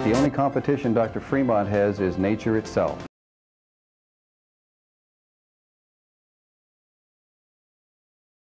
The only competition Dr. Fremont has is nature itself.